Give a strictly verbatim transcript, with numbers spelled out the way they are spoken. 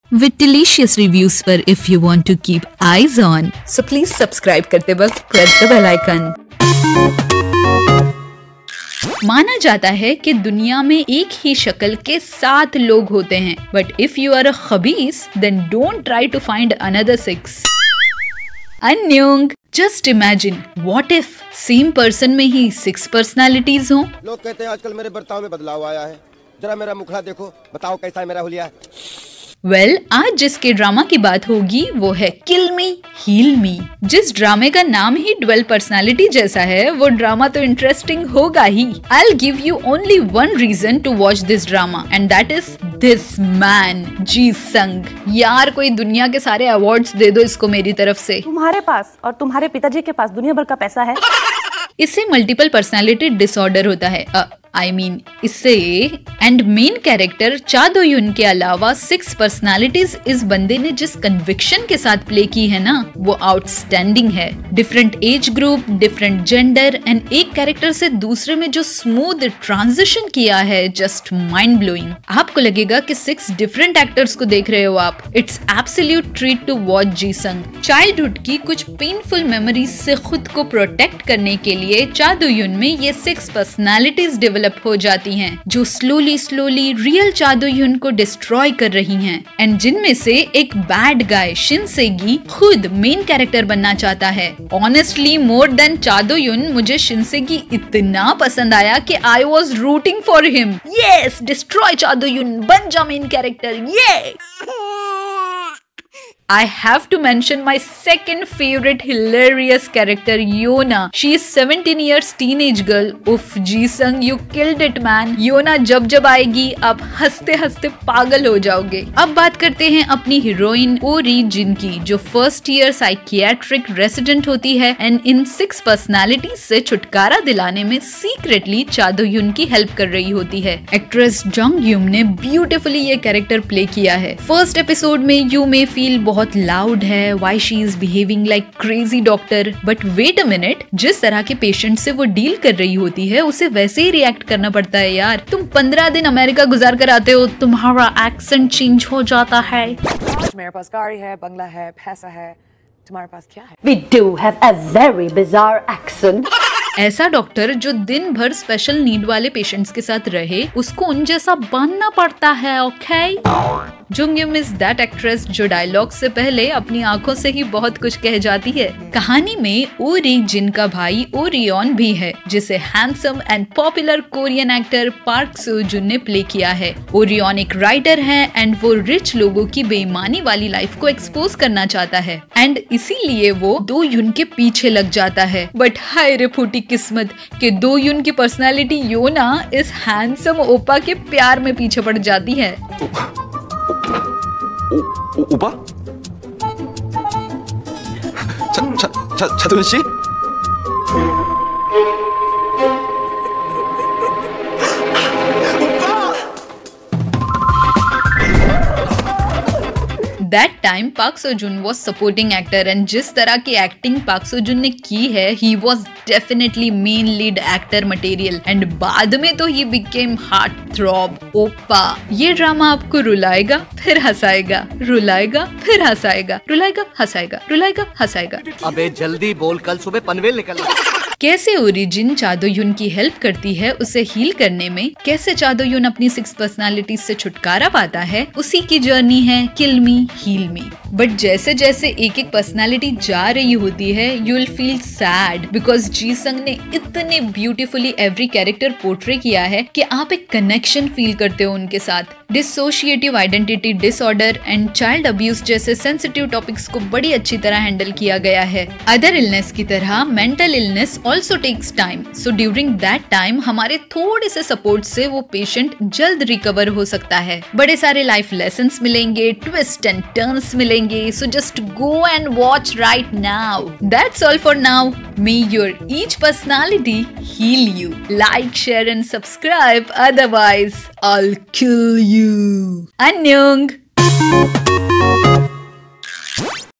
with delicious reviews for if you want to keep eyes on. So please subscribe करते वक्त press the bell icon. माना जाता है कि दुनिया में एक ही शक्ल के सात लोग होते हैं, but if you are a खबीस then don't try to find another six. अन्योंग, just imagine what if same person में ही सिक्स पर्सनालिटीज हों. लोग कहते हैं आजकल मेरे बर्ताव में बदलाव आया है, जरा मेरा मुखड़ा देखो, बताओ कैसा है मेरा हुलिया. वेल well, आज जिसके ड्रामा की बात होगी वो है किल मी हील मी. जिस ड्रामे का नाम ही ड्वेल पर्सनालिटी जैसा है, वो ड्रामा तो इंटरेस्टिंग होगा ही. I will give you only one reason to watch this drama and that is this man Ji Sung. यार कोई दुनिया के सारे अवार्ड्स दे दो इसको मेरी तरफ से. तुम्हारे पास और तुम्हारे पिताजी के पास दुनिया भर का पैसा है. इससे मल्टीपल पर्सनालिटी डिसऑर्डर होता है. I uh, mean I mean, इससे and main character Cha Do यून के अलावा सिक्स पर्सनालिटीज इस बंदे ने जिस कन्विक्शन के साथ प्ले की है ना, वो आउटस्टैंडिंग है. Different age group, different gender and एक कैरेक्टर से दूसरे में जो स्मूथ ट्रांजिशन किया है, जस्ट माइंड ब्लोइंग. आपको लगेगा कि सिक्स डिफरेंट एक्टर्स को देख रहे हो आप. It's absolute treat to watch Ji Sung. Childhood की कुछ पेनफुल मेमोरीज से खुद को प्रोटेक्ट करने के लिए चा दो यून में ये सिक्स पर्सनालिटीज डेवलप हो जाती हैं, जो स्लोली स्लोली रियल चा दो यून को डिस्ट्रॉय कर रही हैं. एंड जिनमें से एक बैड गाय शिनसेगी खुद मेन कैरेक्टर बनना चाहता है. ऑनेस्टली मोर देन चा दो यून मुझे शिनसेगी इतना पसंद आया कि I was rooting for him. Yes, destroy Cha Do Yoon, बन जा मेन कैरेक्टर. ये I have to mention my second favorite hilarious character, Yona. She is seventeen years teenage girl. Uff, Jisung, you killed it, man. Yona जब जब आएगी आप हंसते हंसते पागल हो जाओगे. अब बात करते हैं अपनी हीरोइन ओरी जिन की, जो फर्स्ट ईयर साइकियाट्रिक रेसिडेंट होती है एंड इन सिक्स पर्सनालिटीज से छुटकारा दिलाने में सीक्रेटली चा दो यून की हेल्प कर रही होती है. एक्ट्रेस जंग यूम ने ब्यूटिफुली ये कैरेक्टर प्ले किया है. फर्स्ट एपिसोड में यू मे फील बहुत लाउड है, why she is behaving like crazy doctor, but wait a minute, जिस तरह के पेशेंट से वो डील कर रही होती है उसे वैसे ही रिएक्ट करना पड़ता है. यार तुम पंद्रह दिन अमेरिका गुजार कर आते हो, तुम्हारा एक्सेंट चेंज हो जाता है. मेरे पास गाड़ी है, बंगला है, पैसा है, तुम्हारे पास क्या है? We do have a very bizarre accent. ऐसा डॉक्टर जो दिन भर स्पेशल नीड वाले पेशेंट्स के साथ रहे, उसको उन जैसा बनना पड़ता है. Okay, Jung Eum is that actress जो डायलॉग से पहले अपनी आंखों से ही बहुत कुछ कह जाती है. कहानी में ओरी जिन का भाई ओरियन भी है, जिसे handsome and popular Korean actor Park Seo Joon ने प्ले किया है. ओरियन एक राइटर है एंड वो रिच लोगों की बेईमानी वाली लाइफ को एक्सपोज करना चाहता है एंड इसीलिए वो दो यून के पीछे लग जाता है. बट हाय रे फूटी किस्मत के दो यून की पर्सनालिटी योना इस हैंडसम ओपा के प्यार में पीछे पड़ जाती है. 오, 오, 오빠? 자, 자, 자, 자도현 씨? That time Park Seo Joon was supporting actor and जिस तरह की एक्टिंग पार्क सो जुन ने की है, he was definitely main lead actor material and बाद में तो he became heart throb. ओपा, ये ड्रामा आपको रुलाएगा फिर हंसाएगा, रुलाएगा फिर हंसाएगा, रुलाएगा हंसाएगा, रुलाएगा हंसाएगा. अबे जल्दी बोल, कल सुबह पनवेल निकलना. कैसे ओरिजिन चा दो यून की हेल्प करती है उसे हील करने में, कैसे चा दो यून अपनी सिक्स पर्सनालिटीज से छुटकारा पाता है, उसी की जर्नी है किल मी हील मी. बट जैसे जैसे एक एक पर्सनालिटी जा रही होती है, you will feel sad because Ji Sung ने इतने ब्यूटीफुली एवरी कैरेक्टर पोर्ट्रे किया है कि आप एक कनेक्शन फील करते हो उनके साथ. Dissociative identity disorder and child abuse जैसे सेंसिटिव टॉपिक्स को बड़ी अच्छी तरह हैंडल किया गया है. अदर इलनेस की तरह mental illness also takes time, so during that time हमारे थोड़े से सपोर्ट से वो पेशेंट जल्द रिकवर हो सकता है. बड़े सारे लाइफ लेसन्स मिलेंगे, ट्विस्ट एंड टर्न्स मिलेंगे, so just go and watch right now. That's all for now. May your each personality heal you. Like, share and subscribe, otherwise I'll kill you. Annyeong.